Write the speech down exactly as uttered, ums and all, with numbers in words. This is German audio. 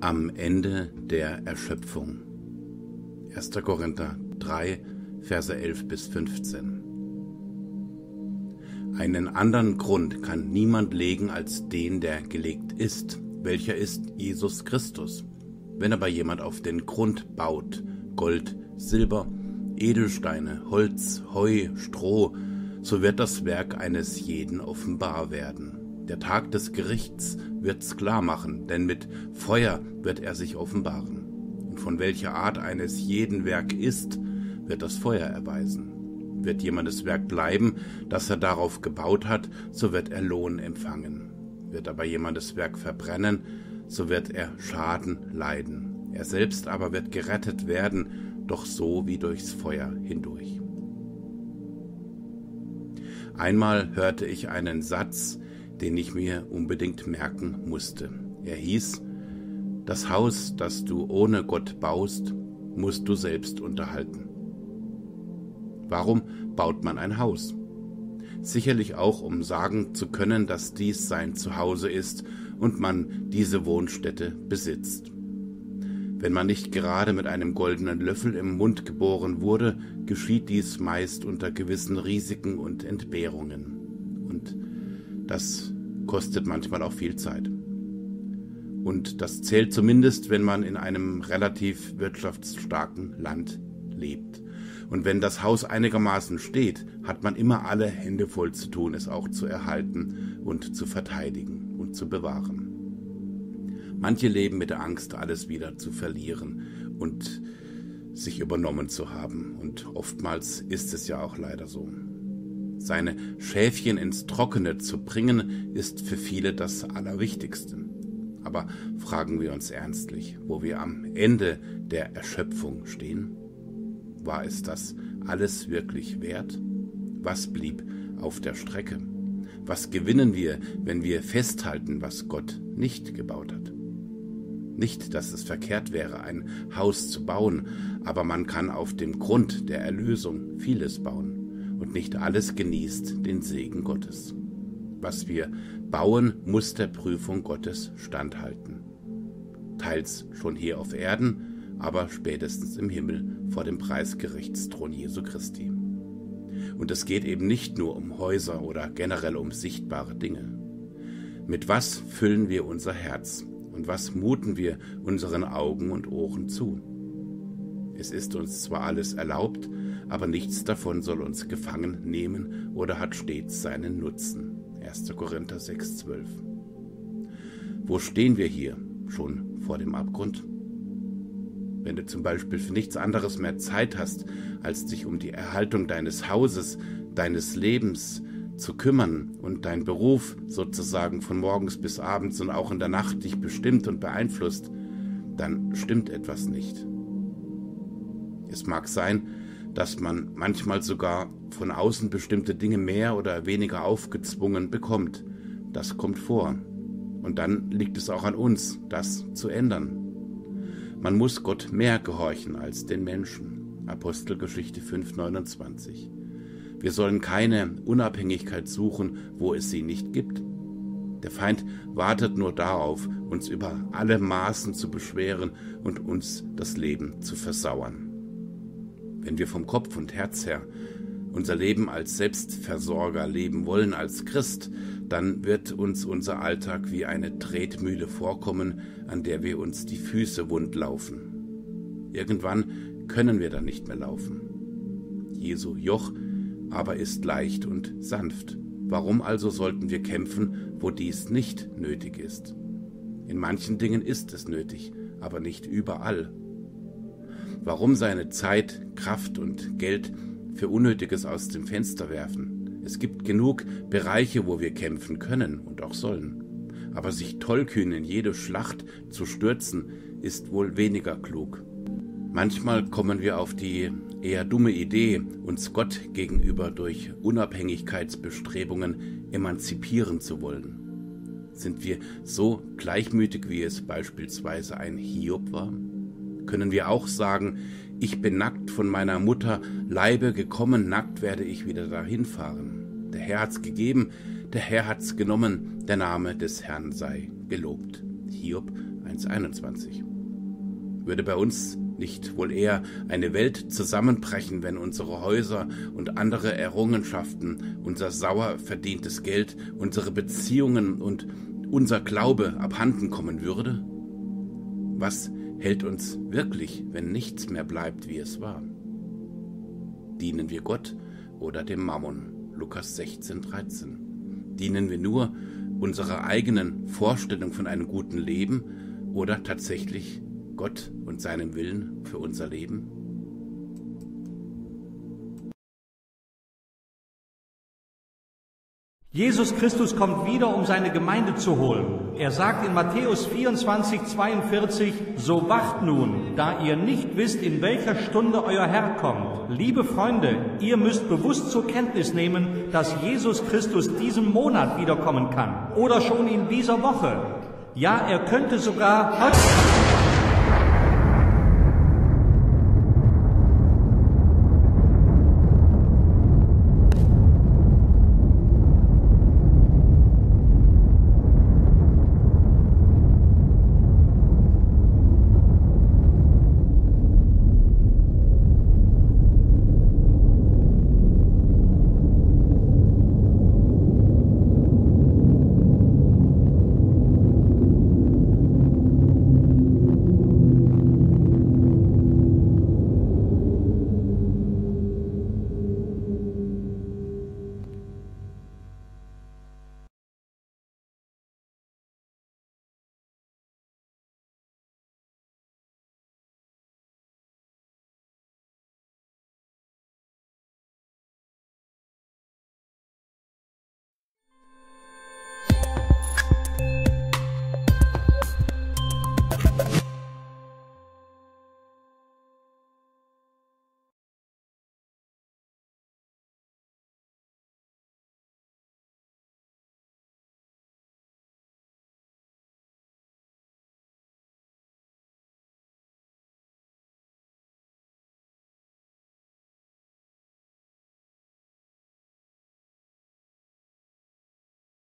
Am Ende der Erschöpfung. erster Korinther drei, Verse elf bis fünfzehn. Einen anderen Grund kann niemand legen als den, der gelegt ist, welcher ist Jesus Christus. Wenn aber jemand auf den Grund baut, Gold, Silber, Edelsteine, Holz, Heu, Stroh, so wird das Werk eines jeden offenbar werden. Der Tag des Gerichts wird's klar machen, denn mit Feuer wird er sich offenbaren. Und von welcher Art eines jeden Werk ist, wird das Feuer erweisen. Wird jemandes Werk bleiben, das er darauf gebaut hat, so wird er Lohn empfangen. Wird aber jemandes Werk verbrennen, so wird er Schaden leiden. Er selbst aber wird gerettet werden, doch so wie durchs Feuer hindurch. Einmal hörte ich einen Satz, den ich mir unbedingt merken musste. Er hieß: Das Haus, das du ohne Gott baust, musst du selbst unterhalten. Warum baut man ein Haus? Sicherlich auch, um sagen zu können, dass dies sein Zuhause ist und man diese Wohnstätte besitzt. Wenn man nicht gerade mit einem goldenen Löffel im Mund geboren wurde, geschieht dies meist unter gewissen Risiken und Entbehrungen. Und das kostet manchmal auch viel Zeit. Und das zählt zumindest, wenn man in einem relativ wirtschaftsstarken Land lebt. Und wenn das Haus einigermaßen steht, hat man immer alle Hände voll zu tun, es auch zu erhalten und zu verteidigen und zu bewahren. Manche leben mit der Angst, alles wieder zu verlieren und sich übernommen zu haben. Und oftmals ist es ja auch leider so. Seine Schäfchen ins Trockene zu bringen, ist für viele das Allerwichtigste. Aber fragen wir uns ernstlich, wo wir am Ende der Erschöpfung stehen? War es das alles wirklich wert? Was blieb auf der Strecke? Was gewinnen wir, wenn wir festhalten, was Gott nicht gebaut hat? Nicht, dass es verkehrt wäre, ein Haus zu bauen, aber man kann auf dem Grund der Erlösung vieles bauen. Und nicht alles genießt den Segen Gottes. Was wir bauen, muss der Prüfung Gottes standhalten. Teils schon hier auf Erden, aber spätestens im Himmel vor dem Preisgerichtsthron Jesu Christi. Und es geht eben nicht nur um Häuser oder generell um sichtbare Dinge. Mit was füllen wir unser Herz und was muten wir unseren Augen und Ohren zu? Es ist uns zwar alles erlaubt, aber nichts davon soll uns gefangen nehmen oder hat stets seinen Nutzen. erster Korinther sechs, zwölf. Wo stehen wir hier? Schon vor dem Abgrund? Wenn du zum Beispiel für nichts anderes mehr Zeit hast, als dich um die Erhaltung deines Hauses, deines Lebens zu kümmern und dein Beruf sozusagen von morgens bis abends und auch in der Nacht dich bestimmt und beeinflusst, dann stimmt etwas nicht. Es mag sein, dass man manchmal sogar von außen bestimmte Dinge mehr oder weniger aufgezwungen bekommt. Das kommt vor. Und dann liegt es auch an uns, das zu ändern. Man muss Gott mehr gehorchen als den Menschen. Apostelgeschichte fünf, neunundzwanzig. Wir sollen keine Unabhängigkeit suchen, wo es sie nicht gibt. Der Feind wartet nur darauf, uns über alle Maßen zu beschweren und uns das Leben zu versauern. Wenn wir vom Kopf und Herz her unser Leben als Selbstversorger leben wollen, als Christ, dann wird uns unser Alltag wie eine Tretmühle vorkommen, an der wir uns die Füße wund laufen. Irgendwann können wir dann nicht mehr laufen. Jesu Joch aber ist leicht und sanft. Warum also sollten wir kämpfen, wo dies nicht nötig ist? In manchen Dingen ist es nötig, aber nicht überall. Warum seine Zeit, Kraft und Geld für Unnötiges aus dem Fenster werfen? Es gibt genug Bereiche, wo wir kämpfen können und auch sollen. Aber sich tollkühn in jede Schlacht zu stürzen, ist wohl weniger klug. Manchmal kommen wir auf die eher dumme Idee, uns Gott gegenüber durch Unabhängigkeitsbestrebungen emanzipieren zu wollen. Sind wir so gleichmütig, wie es beispielsweise ein Hiob war? Können wir auch sagen, ich bin nackt von meiner Mutter Leibe gekommen, nackt werde ich wieder dahin fahren. Der Herr hat's gegeben, der Herr hat's genommen, der Name des Herrn sei gelobt. Hiob eins einundzwanzig. Würde bei uns nicht wohl eher eine Welt zusammenbrechen, wenn unsere Häuser und andere Errungenschaften, unser sauer verdientes Geld, unsere Beziehungen und unser Glaube abhanden kommen würde? Was hält uns wirklich, wenn nichts mehr bleibt, wie es war? Dienen wir Gott oder dem Mammon? Lukas sechzehn, dreizehn. Dienen wir nur unserer eigenen Vorstellung von einem guten Leben oder tatsächlich Gott und seinem Willen für unser Leben? Jesus Christus kommt wieder, um seine Gemeinde zu holen. Er sagt in Matthäus vierundzwanzig, zweiundvierzig, so wacht nun, da ihr nicht wisst, in welcher Stunde euer Herr kommt. Liebe Freunde, ihr müsst bewusst zur Kenntnis nehmen, dass Jesus Christus diesen Monat wiederkommen kann oder schon in dieser Woche. Ja, er könnte sogar heute...